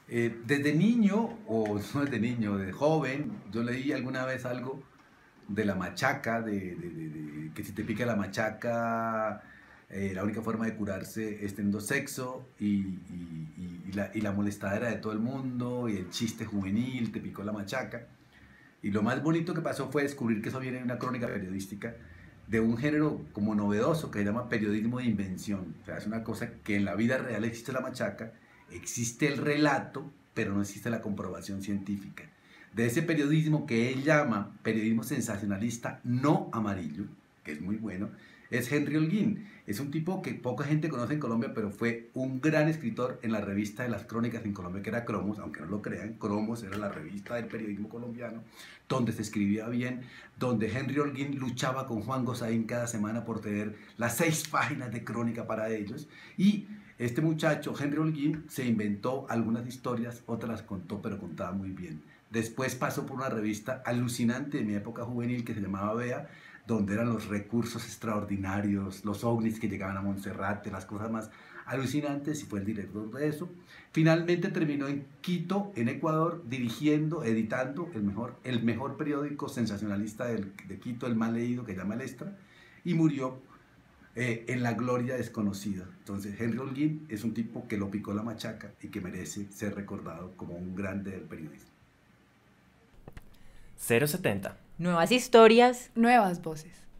Desde niño, o no desde niño, de joven, yo leí alguna vez algo de la machaca, que si te pica la machaca, la única forma de curarse es teniendo sexo y la molestadera de todo el mundo y el chiste juvenil, te picó la machaca. Y lo más bonito que pasó fue descubrir que eso viene de una crónica periodística de un género como novedoso que se llama periodismo de invención. O sea, es una cosa que en la vida real existe la machaca, existe el relato, pero no existe la comprobación científica. De ese periodismo que él llama periodismo sensacionalista no amarillo, que es muy bueno, es Henry Holguín. Es un tipo que poca gente conoce en Colombia, pero fue un gran escritor en la revista de las crónicas en Colombia, que era Cromos, aunque no lo crean, Cromos era la revista del periodismo colombiano, donde se escribía bien, donde Henry Holguín luchaba con Juan Gosaín cada semana por tener las 6 páginas de crónica para ellos, y este muchacho, Henry Holguín, se inventó algunas historias, otras las contó, pero contaba muy bien. Después pasó por una revista alucinante de mi época juvenil que se llamaba Bea, donde eran los recursos extraordinarios, los ovnis que llegaban a Monserrate, las cosas más alucinantes, y fue el director de eso. Finalmente terminó en Quito, en Ecuador, dirigiendo, editando el mejor periódico sensacionalista de Quito, el más leído, que se llama El Extra, y murió en la gloria desconocida. Entonces, Henry Holguín es un tipo que lo picó la machaca y que merece ser recordado como un grande del periodismo. 070. Nuevas historias. Nuevas voces.